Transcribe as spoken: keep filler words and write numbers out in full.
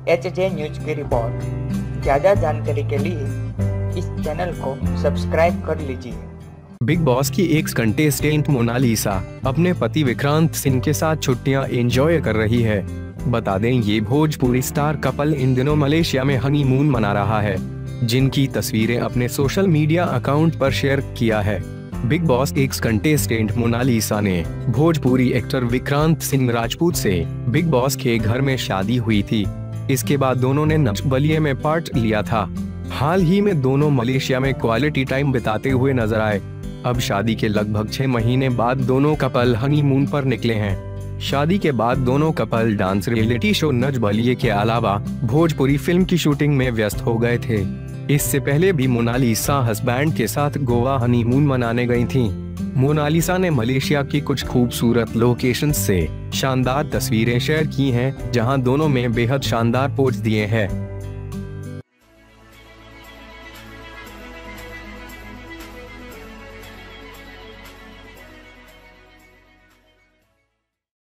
H J news की रिपोर्ट। ज़्यादा जानकारी के लिए इस चैनल को सब्सक्राइब कर लीजिए। बिग बॉस की एक्स कंटेस्टेंट मोनालिसा अपने पति विक्रांत सिंह के साथ छुट्टियां एंजॉय कर रही है। बता दें, ये भोजपुरी स्टार कपल इन दिनों मलेशिया में हनीमून मना रहा है, जिनकी तस्वीरें अपने सोशल मीडिया अकाउंट पर शेयर किया है। Bigg Boss ex contestant Monalisa ने भोजपुरी एक्टर विक्रांत सिंह राजपूत से बिग बॉस के घर में शादी हुई थी। इसके बाद दोनों ने नच बलिये में पार्ट लिया था। हाल ही में दोनों मलेशिया में क्वालिटी टाइम बिताते हुए नजर आए। अब शादी के लगभग छह महीने बाद दोनों कपल हनीमून पर निकले हैं। शादी के बाद दोनों couple dance reality show Nach Baliye के अलावा भोजपुरी फिल्म की शूटिंग में व्यस्त हो गए थे। इससे पहले भी मोनालिसा हस्बैंड के साथ गोवा हनीमून मनाने गई थीं। मोनालिसा ने मलेशिया की कुछ खूबसूरत लोकेशंस से शानदार तस्वीरें शेयर की हैं, जहां दोनों में बेहद शानदार पोज दिए हैं।